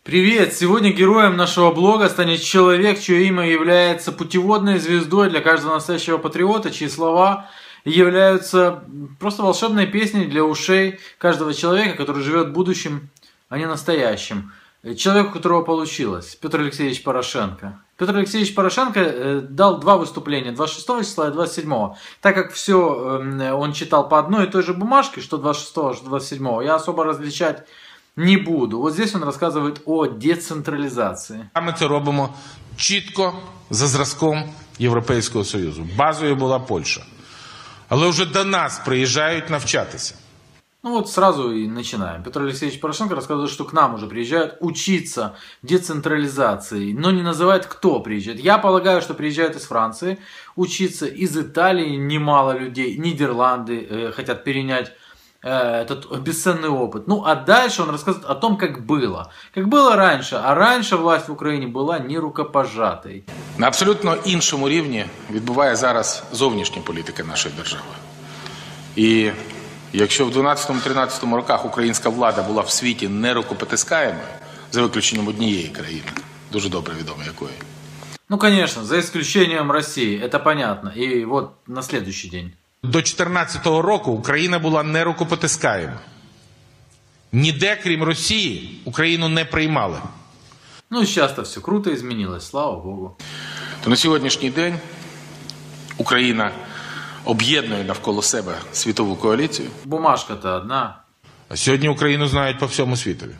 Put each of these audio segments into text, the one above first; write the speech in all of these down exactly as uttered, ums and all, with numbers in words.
Привет! Сегодня героем нашего блога станет человек, чье имя является путеводной звездой для каждого настоящего патриота, чьи слова являются просто волшебной песней для ушей каждого человека, который живет будущим, а не настоящим. Человек, у которого получилось. Петр Алексеевич Порошенко. Петр Алексеевич Порошенко дал два выступления, двадцать шестого числа и двадцать седьмого. Так как все он читал по одной и той же бумажке, что двадцать шестого, что двадцать седьмого, я особо различать не буду. Вот здесь он рассказывает о децентрализации. Ми це робимо чітко за зразком Європейського Союзу. Базою була Польща. Але вже до нас приїжджають навчатися. Ну вот сразу и начинаем. Петр Алексеевич Порошенко рассказывает, что к нам уже приезжают учиться децентрализации, но не называет, кто приезжает. Я полагаю, что приезжают из Франции учиться, из Италии немало людей, Нидерланды э, хотят перенять э, этот бесценный опыт. Ну а дальше он рассказывает о том, как было. Как было раньше, а раньше власть в Україні була не рукопожатой. На абсолютно іншому рівні відбуває зараз зовнішня політика нашої держави. І якщо в дванадцятому-тринадцятому роках українська влада була в світі нерукопотискаємою, за виключенням однієї країни, дуже добре відомо якої. Ну, конечно, за исключением России, это понятно. И вот на следующий день. До дві тисячі чотирнадцятого року Україна була нерукопотискаєма. Ніде, крім Росії, Україну не приймали. Ну, сейчас-то все круто изменилось, слава Богу. То на сьогоднішній день Україна об'єднує навколо себе світову коаліцію. Бумажка-то одна. А сьогодні Україну знають по всьому світові.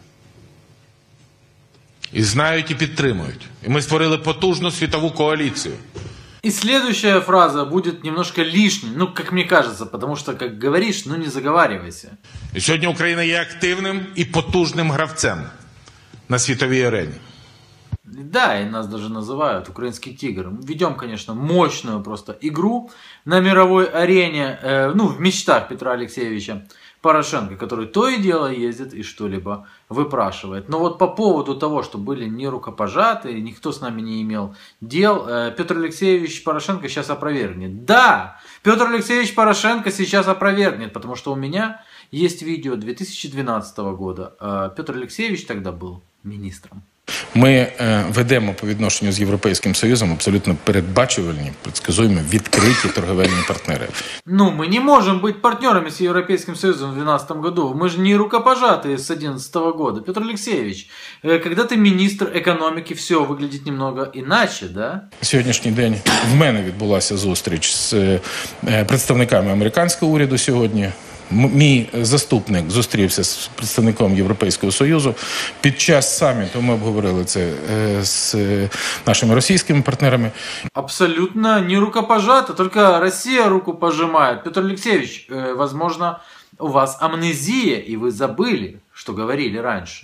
І знають, і підтримують. І ми створили потужну світову коаліцію. И следующая фраза будет немножко лишней, ну, как мне кажется, потому что, как говоришь, ну, не заговаривайся. І сьогодні Україна є активним і потужним гравцем на світовій арені. Да, и нас даже называют украинский тигр. Ведем, конечно, мощную просто игру на мировой арене, э, ну, в мечтах Петра Алексеевича Порошенко, который то и дело ездит и что-либо выпрашивает. Но вот по поводу того, что были не рукопожатые, никто с нами не имел дел, э, Петр Алексеевич Порошенко сейчас опровергнет. Да, Петр Алексеевич Порошенко сейчас опровергнет, потому что у меня есть видео две тысячи двенадцатого года. Э, Петр Алексеевич тогда был министром. Ми е, ведемо по відношенню з Європейським Союзом абсолютно передбачувальні, предсказуємо, відкриті торговельні партнери. Ну, мы не можем быть партнерами с Европейским Союзом в две тысячи двенадцатом году. Мы же не рукопожатые с две тысячи одиннадцатого года. Петр Алексеевич, когда ты министр экономики, все выглядит немного иначе, да? Сьогоднішній день в мене відбулася зустріч з е, представниками американського уряду сьогодні. Мій заступник зустрівся з представником Європейського Союзу. Під час саміту ми обговорили це з нашими російськими партнерами. Абсолютно не рукопожато, только Россия руку пожимает. Петр Алексеевич, возможно, у вас амнезия, и вы забыли, что говорили раньше.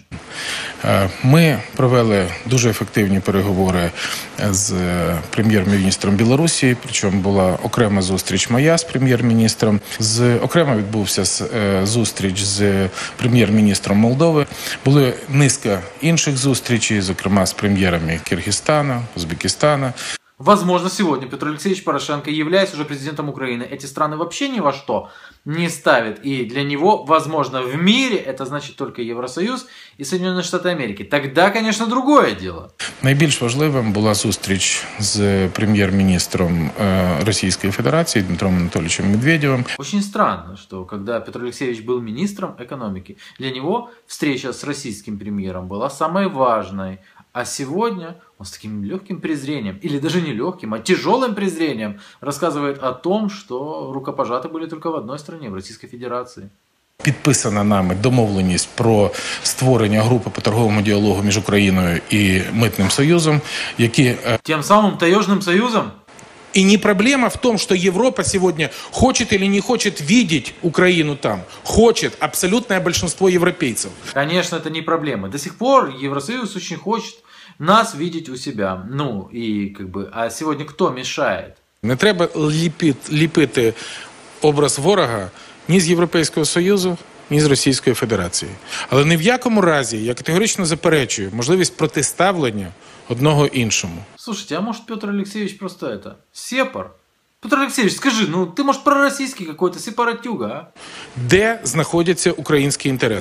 Ми провели дуже ефективні переговори з прем'єр-міністром Білорусі, причому була окрема зустріч моя з прем'єр-міністром. З, окремо відбувся зустріч з прем'єр-міністром Молдови. Були низка інших зустрічей, зокрема з прем'єрами Киргизстана, Узбекистана. Возможно, сегодня Петр Алексеевич Порошенко, являясь уже президентом Украины, эти страны вообще ни во что не ставит. И для него, возможно, в мире это значит только Евросоюз и Соединенные Штаты Америки. Тогда, конечно, другое дело. Найбільш важливим була зустріч з прем'єр-міністром Російської Федерації Дмитром Анатольевичем Медведевым. Очень странно, что когда Петр Алексеевич был министром экономики, для него встреча с российским премьером была самой важной. А сегодня он с таким легким презрением, или даже не легким, а тяжелым презрением рассказывает о том, что рукопожаты были только в одной стране, в Российской Федерации. Підписана нами домовленість про створення групи по торговому діалогу між Україною і Митним Союзом, які... Тем самым таежным союзом? И не проблема в том, что Европа сегодня хочет или не хочет видеть Украину там. Хочет абсолютное большинство европейцев. Конечно, это не проблема. До сих пор Евросоюз очень хочет нас видеть у себя. Ну, и как бы, а сегодня кто мешает? Не треба ліпити, ліпити образ ворога ні з Європейського Союзу, ні з Російської Федерації. Але ні в якому разі я категорично заперечую можливість протиставлення одного іншому. Слушайте, а может Петр Алексеевич просто это, сепар? Петр Алексеевич, скажи, ну ты может пророссийский какой-то сепаратюга, а? Де знаходяться українські інтереси?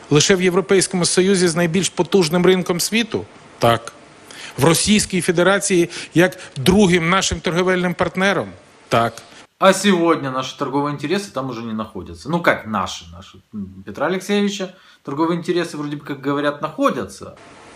Лише в Європейському Союзі з найбільш потужним ринком світу? Так. В Російській Федерації як другим нашим торговельним партнером? Так. А сегодня наши торговые интересы там уже не находятся. Ну как наши? наши. Петра Алексеевича торговые интересы вроде бы, как говорят, находятся.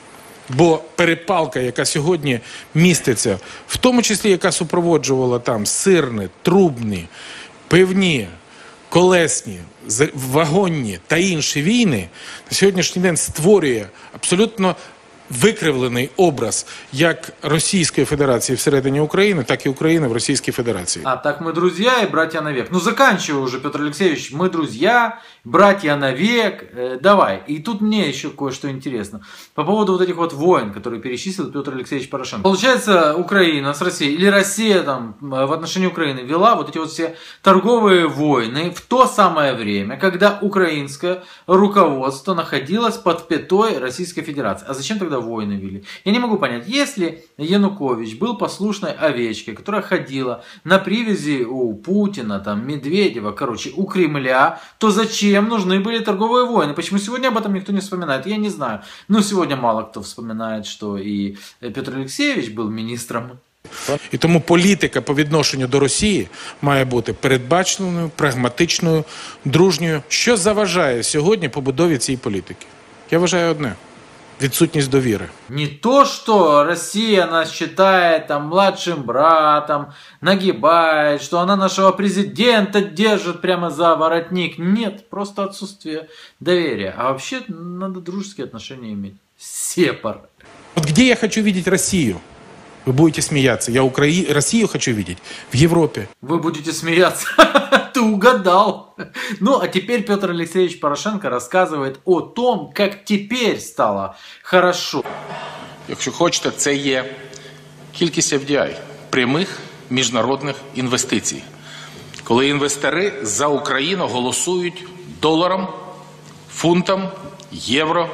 Бо перепалка, яка сьогодні міститься, в тому числі, яка супроводжувала там сирні, трубні, пивні, колесні, вагонні та інші війни, на сьогоднішній день створює абсолютно викривлений образ як Російської Федерації всередині України, так і України в Російській Федерації. А так мы друзья и братья навек. Ну заканчивай уже, Петр Алексеевич, мы друзья, братья навек. Э, давай. И тут мне еще кое-что интересно. По поводу вот этих вот войн, которые перечислил Петр Алексеевич Порошенко. Получается, Украина с Россией, или Россия там в отношении Украины вела вот эти вот все торговые войны в то самое время, когда украинское руководство находилось под пятой Российской Федерации. А зачем тогда войны вели? Я не могу понять, если Янукович был послушной овечкой, которая ходила на привязи у Путина, там, Медведева, короче, у Кремля, то зачем нужны были торговые войны? Почему сегодня об этом никто не вспоминает? Я не знаю. Но сегодня мало кто вспоминает, что и Петр Алексеевич был министром. І тому політика по відношенню до Росії має бути передбаченою, прагматичною, дружньою. Що заважає сьогодні побудові цієї політики? Я вважаю одне. Відсутність довіри. Не то, что Россия нас считает там младшим братом, нагибает, что она нашего президента держит прямо за воротник. Нет, просто отсутствие доверия. А вообще надо дружеские отношения иметь. Сепар. Вот где я хочу видеть Россию? Вы будете смеяться. Я Украи... Россию хочу видеть в Европе. Вы будете смеяться. Ты угадал. Ну, а теперь Петр Алексеевич Порошенко рассказывает о том, как теперь стало хорошо. Якщо хочете, це є кількість еф ді ай, прямих міжнародних інвестицій. Коли інвестори за Україну голосують доларом, фунтом, євро.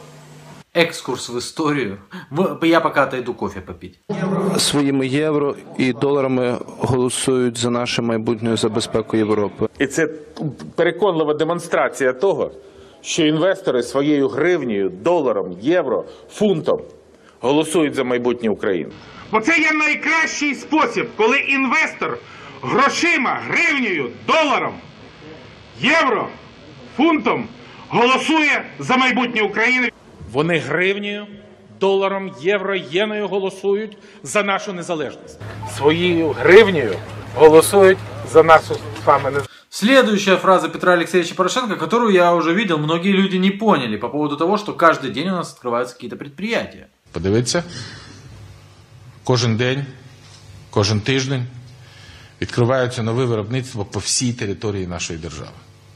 Екскурс в історію. Я поки отойду кофе попити. Своїми євро і доларами голосують за нашу майбутню за безпеку Європи. І це переконлива демонстрація того, що інвестори своєю гривнею, доларом, євро, фунтом голосують за майбутнє України. Бо це є найкращий спосіб, коли інвестор грошима, гривнею, доларом, євро, фунтом голосує за майбутнє України. Вони гривнею, доларом, євро, єною голосують за нашу незалежність. Своєю гривнею голосують за нашу з вами незалежність. Следующая фраза Петра Алексеевича Порошенко, которую я уже видел, многие люди не поняли по поводу того, что каждый день у нас открываются какие-то предприятия. Подивіться, кожен день, кожен тиждень відкриваються нові виробництва по всій території нашої держави.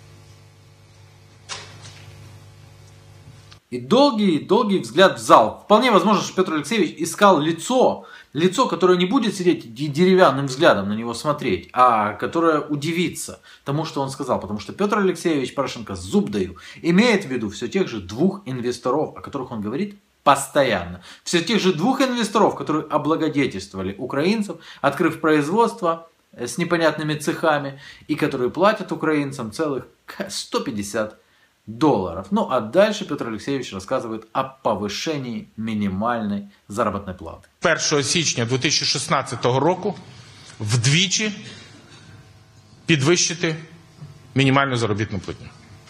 И долгий-долгий взгляд в зал. Вполне возможно, что Петр Алексеевич искал лицо, лицо, которое не будет сидеть деревянным взглядом на него смотреть, а которое удивится тому, что он сказал. Потому что Петр Алексеевич Порошенко, зуб даю, имеет в виду все тех же двух инвесторов, о которых он говорит постоянно. Все тех же двух инвесторов, которые облагодетельствовали украинцев, открыв производство с непонятными цехами, и которые платят украинцам целых сто пятьдесят долларов. Ну а дальше Петр Алексеевич рассказывает о повышении минимальной заработной платы. першого січня дві тисячі шістнадцятого року вдвічі підвищити мінімальну заробітну платню.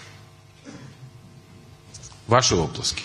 Ваши оплески.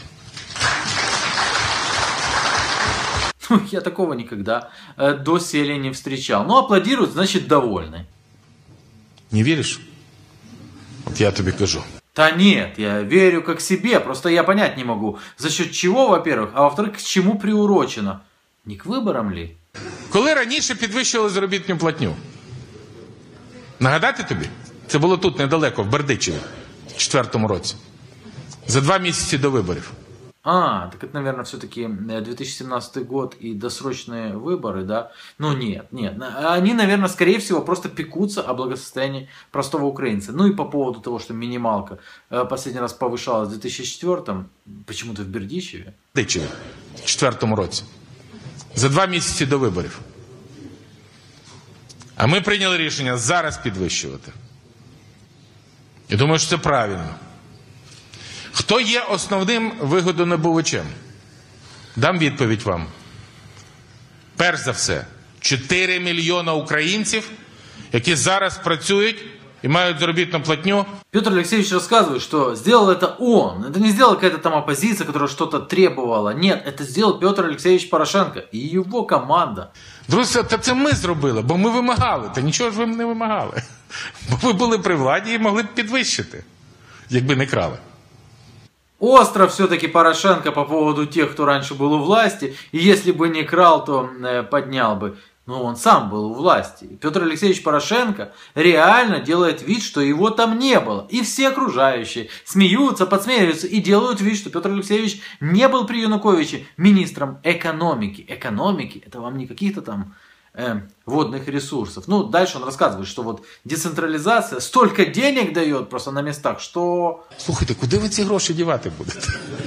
Ну, я такого никогда э, доселе не встречал. Ну, аплодируют, значит, довольны. Не веришь? Вот я тебе кажу. Да нет, я верю как себе, просто я понять не могу, за счет чего, во-первых, а во-вторых, к чему приурочено. Не к выборам ли? Коли раніше підвищували заробітну платню? Нагадати тобі? Це було тут недалеко, в Бердичеві, в четвертому році. За два місяці до виборів. А, так это, наверное, все-таки две тысячи семнадцатый год и досрочные выборы, да? Ну нет, нет. Они, наверное, скорее всего, просто пекутся о благосостоянии простого украинца. Ну и по поводу того, что минималка последний раз повышалась в две тысячи четвёртом, почему-то в Бердичеве. В Бердичеві, в четвертому році. За два місяці до виборів. А ми прийняли рішення зараз підвищувати. І думаю, що це правильно. Хто є основним вигодонабувачем? Дам відповідь вам. Перш за все, чотири мільйона українців, які зараз працюють и имеют заработную платню. Петр Алексеевич рассказывает, что сделал это он. Это не сделала какая-то там оппозиция, которая что-то требовала. Нет, это сделал Петр Алексеевич Порошенко и его команда. Друзі, та це ми зробили, бо ми вимагали. Та нічого ж ви не вимагали. Бо ви були при владі і могли б підвищити, якби не крали. Остро все-таки Порошенко по поводу тех, кто раньше был у власти. И если бы не крал, то э, поднял бы. Но он сам был у власти. Петр Алексеевич Порошенко реально делает вид, что его там не было. И все окружающие смеются, подсмеиваются и делают вид, что Петр Алексеевич не был при Януковиче министром экономики. Экономики, это вам не каких-то там э, водных ресурсов. Ну, дальше он рассказывает, что вот децентрализация столько денег дает просто на местах, что... Слухайте, куди ви ці гроші дівати будете?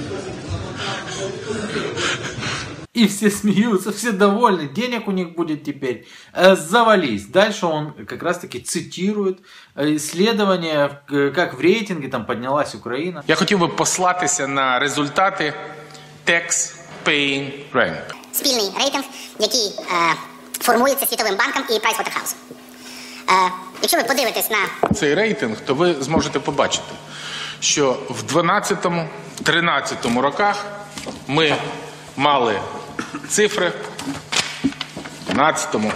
И все смеются, все довольны, денег у них будет теперь э, завались. Дальше он как раз таки цитирует исследования, как в рейтинге там поднялась Украина. Я хотів би послатися на результати Tax Paying Rank. Спільний рейтинг, який е, формується Світовим банком і Pricewaterhouse. Е, якщо ви подивитесь на цей рейтинг, то ви зможете побачити, що в дванадцятому-тринадцятому роках ми мали цифры в двенадцатом.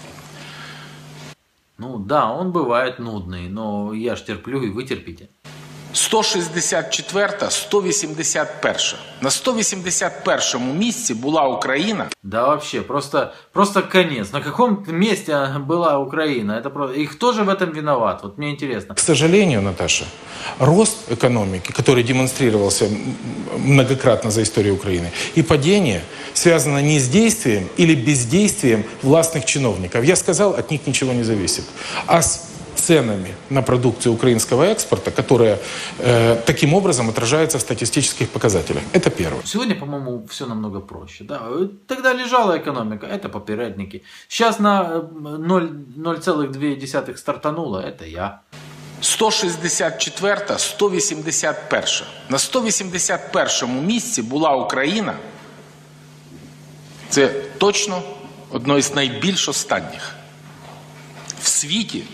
Ну да, он бывает нудный, но я ж терплю, и вы терпите. сто шістдесят четверта, сто вісімдесят перша. На сто вісімдесят першому місці була Україна. Да вообще, просто, просто конец. На каком месте была Украина? Это просто... И кто же в этом виноват? Вот мне интересно. К сожалению, Наташа, рост экономики, который демонстрировался многократно за историю Украины, и падение связано не с действием или бездействием властных чиновников. Я сказал, от них ничего не зависит. А с ценами на продукцию украинского экспорта, которая э, таким образом отражается в статистических показателях. Это первое. Сегодня, по-моему, все намного проще. Да? Тогда лежала экономика, это попередники. Сейчас на ноль целых две десятых стартануло, это я. сто шістдесят четверта, сто вісімдесят перша. На сто вісімдесят першому місці була Україна. Це точно одно із найбільш останніх в світі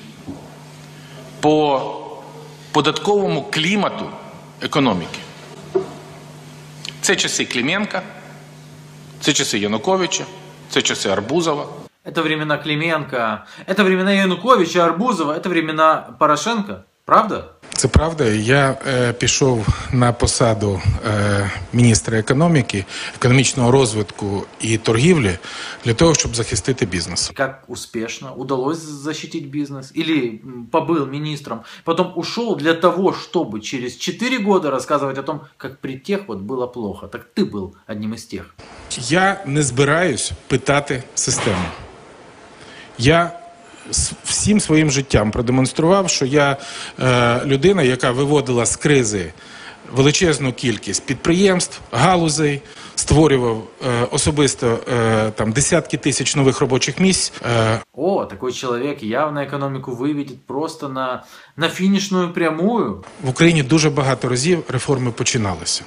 по податковому клімату економіки. Це часи Клименко, це часи Януковича, це часи Арбузова. Это времена Клименко, это времена Януковича, Арбузова, это времена Порошенко. Правда? Це правда. Я е, пішов на посаду е, міністра економіки, економічного розвитку і торгівлі для того, щоб захистити бізнес. Как успешно удалось защитить бизнес? Или побыл министром, потом ушел для того, чтобы через четыре года рассказывать о том, как при тех вот было плохо. Так ты был одним из тех. Я не збираюсь питати систему. Я всім своїм життям продемонстрував, що я е, людина, яка виводила з кризи величезну кількість підприємств, галузей, створював е, особисто е, там десятки тисяч нових робочих місць. Е. О, такой человек явно экономику выведет просто на, на финишную прямую. В Україні дуже багато разів реформи починалися,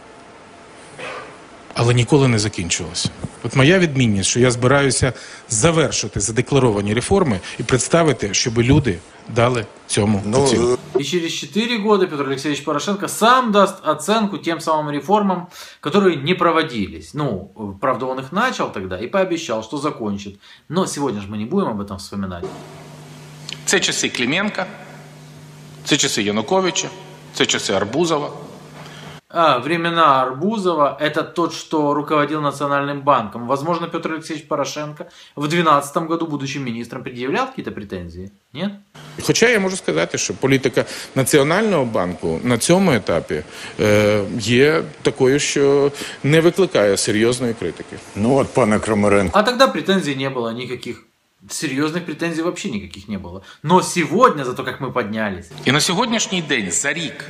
але ніколи не закінчилося. От моя відмінність, що я збираюся завершити задекларовані реформи і представити, щоб люди дали цьому оцінку. И через четыре года Петр Алексеевич Порошенко сам даст оценку тем самым реформам, которые не проводились. Ну, правда, он их начал тогда и пообещал, что закончит. Но сегодня же мы не будем об этом вспоминать. Це часи Клименко, це часи Януковича, це часи Арбузова. А, времена Арбузова, это тот, что руководил Национальным банком. Возможно, Петр Алексеевич Порошенко в две тысячи двенадцатом году, будучи министром, предъявлял какие-то претензии? Нет? Хоча я можу сказати, що політика Національного банку на цьому етапі е, є такою, що не викликає серйозної критики. Ну от, пане Крамаренко. А тогда претензий не было никаких. Серьезных претензий вообще никаких не было. Но сегодня, за то, как мы поднялись. І на сьогоднішній день, за рік,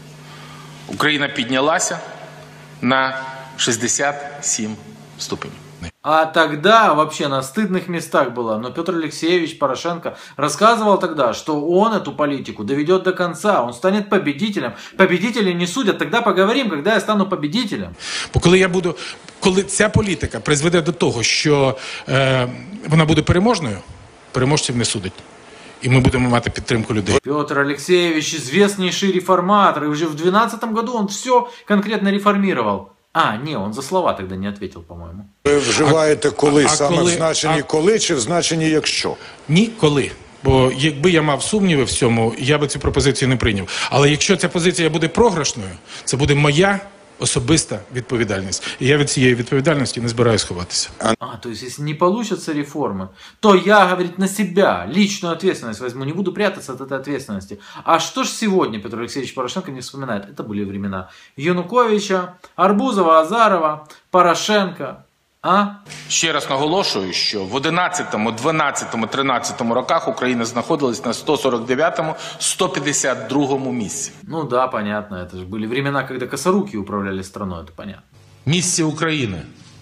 Україна піднялася на шістдесят сім ступенів. А тогда вообще на стыдных местах было. Но Петр Алексеевич Порошенко рассказывал тогда, что он эту политику доведет до конца. Он станет победителем. Победители не судят. Тогда поговорим, когда я стану победителем. Бо коли я буду, коли ця політика призведе до того, що е, вона буде переможною, переможців не судять. И мы будем мати підтримку людей. Петр Алексеевич известнейший реформатор. И уже в двенадцатом году он все конкретно реформировал. А, не, он за слова тогда не ответил, по-моему. Ви вживаєте коли, а саме коли, в значенні а... коли чи в значенні якщо? Ні, коли. Бо якби я мав сумніви в цьому, я би цю пропозицію не прийняв. Але якщо ця позиція буде програшною, це буде моя особиста відповідальність. І я від цієї відповідальності не збираюсь ховатися. А, то есть, если не получатся реформы, то я, говорит, на себя личную ответственность возьму, не буду прятаться от этой ответственности. А что ж сегодня Петр Алексеевич Порошенко не вспоминает? Это были времена Януковича, Арбузова, Азарова, Порошенко. А? Ще раз наголошую, що в одинадцятому, дванадцятому, тринадцятому роках Україна знаходилась на сто сорок дев'ятому, сто п'ятдесят другому місці. Ну да, понятно, это же были времена, когда косоруки управляли страной, это понятно. Місце України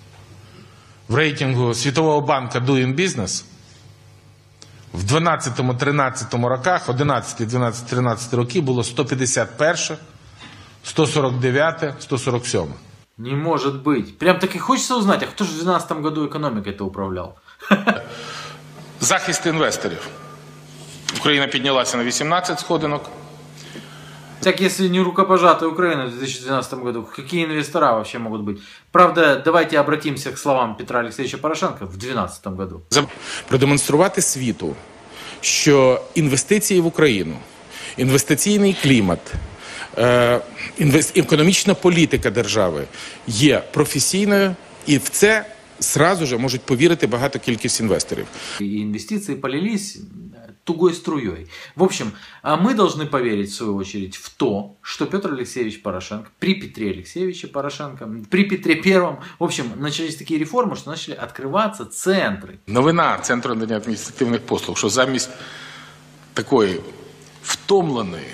в рейтингу Світового банку Doing Business в дванадцятому, тринадцятому роках, одинадцятий, дванадцятий, тринадцятий роки було сто п'ятдесят перше, сто сорок дев'яте, сто сорок сьоме. Не может быть. Прям так и хочется узнать, а кто же в двенадцатом году экономикой это управлял? Захист інвесторів. Україна піднялася на вісімнадцять сходинок. Так если не рукопожатая Украина в две тысячи двенадцатом году, какие инвестора вообще могут быть? Правда, давайте обратимся к словам Петра Алексеевича Порошенко в две тысячи двенадцатом году. Продемонструвати світу, що інвестиції в Україну, інвестиційний клімат, економічна політика держави є професійною, і в це сразу же можуть повірити багато кількість інвесторів. И инвестиции полились тугой струей. В общем, мы должны поверить, в свою очередь, в то, что Петр Алексеевич Порошенко, при Петре Алексеевиче Порошенко, при Петре Первом, в общем, начались такие реформы, что начали открываться центры. Новина Центру надання адміністративних послуг, що замість такої втомленої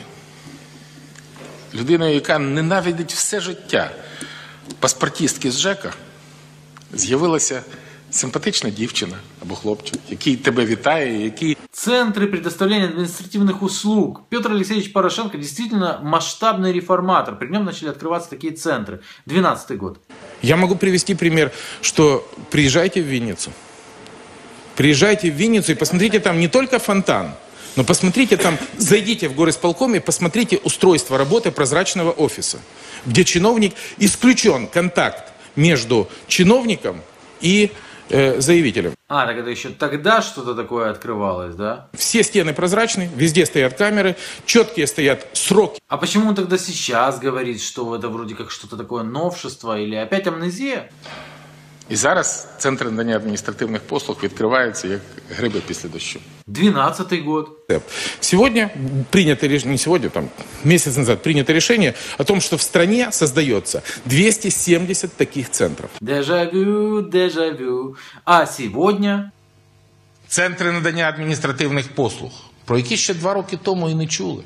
людиною, яка ненавидить все життя, паспортистки з ЖЕКа, з'явилася симпатична дівчина або хлопчик, який тебе вітає, який... Центры предоставления административных услуг. Петр Алексеевич Порошенко действительно масштабный реформатор. При нем начали открываться такие центры. двенадцатый год. Я могу привести пример, что приезжайте в Винницу. Приезжайте в Винницу и посмотрите там не только фонтан, но посмотрите там, зайдите в горисполком и посмотрите устройство работы прозрачного офиса, где чиновник, исключен контакт между чиновником и э, заявителем. А, так это еще тогда что-то такое открывалось, да? Все стены прозрачны, везде стоят камеры, четкие стоят сроки. А почему он тогда сейчас говорит, что это вроде как что-то такое новшество или опять амнезия? І зараз Центр надання адміністративних послуг відкривається як гриби після дощу. двенадцатый год. Сегодня принято решение, не сегодня, там, месяц назад принято решение о том, что в стране создается двести семьдесят таких центров. Дежавю, дежавю. А сегодня... Центри надання адміністративних послуг, про які ще два роки тому і не чули.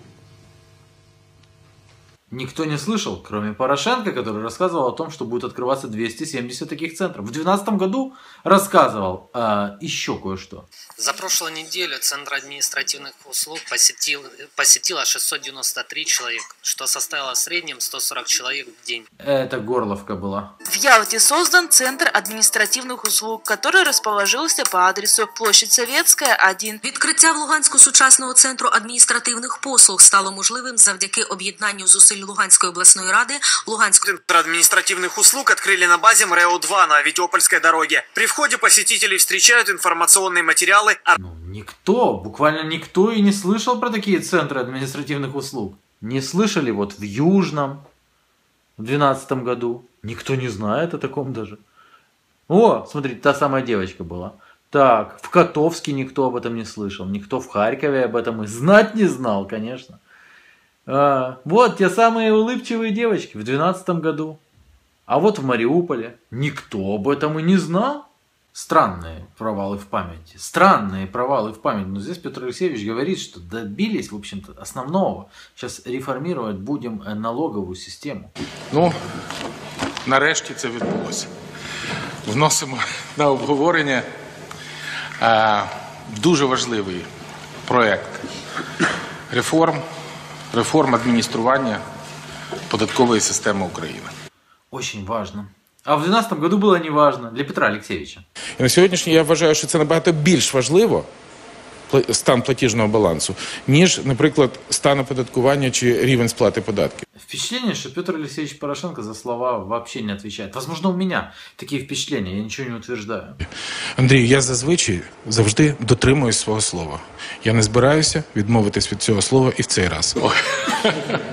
Никто не слышал, кроме Порошенко, который рассказывал о том, что будет открываться двести семьдесят таких центров. В две тысячи двенадцатом году рассказывал а, еще кое-что. За прошлую неделю Центр административных услуг посетил, посетило шестьсот девяносто три человека, что составило в среднем сто сорок человек в день. Это Горловка была. В Ялте создан Центр адміністративних услуг, который расположился по адресу площадь Советская, один. Відкриття в Луганську сучасного центру адміністративних послуг стало можливим завдяки об'єднанню зусиль Луганської обласної ради, Луганського... Центр административных услуг открыли на базе МРЭО два на Авидиопольской дороге. При входе посетителей встречают информационные материалы. Ну, никто, буквально никто и не слышал про такие центры административных услуг. Не слышали вот в Южном в двенадцатом году. Никто не знает о таком даже. О, смотрите, та самая девочка была. Так, в Котовске никто об этом не слышал. Никто в Харькове об этом и знать не знал, конечно. А, вот те самые улыбчивые девочки в двенадцатом году. А вот в Мариуполе никто об этом и не знал. Странные провалы в памяти. Странные провалы в памяти. Но здесь Петр Алексеевич говорит, что добились, в общем-то, основного. Сейчас реформировать будем налоговую систему. Ну, нарешті це відбулося. вносимо на обговорення е, дуже важливий проект реформ, реформ адміністрування податкової системи України. Очень важно. А в две тысячи двенадцатом году было не важно для Петра Олексійовича. І на сьогоднішній я вважаю, що це набагато більш важливо, стан платіжного балансу, ніж, наприклад, стан оподаткування чи рівень сплати податків. Впечатление, что Петр Алексеевич Порошенко за слова вообще не отвечает. Возможно, у меня такие впечатления, я ничего не утверждаю. Андрій, я зазвичай завжди дотримуюсь свого слова. Я не збираюся відмовитись від цього слова і в цей раз.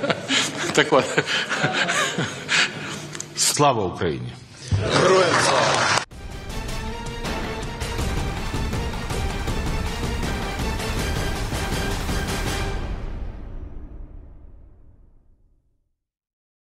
Так от, слава Україні! Героям слава!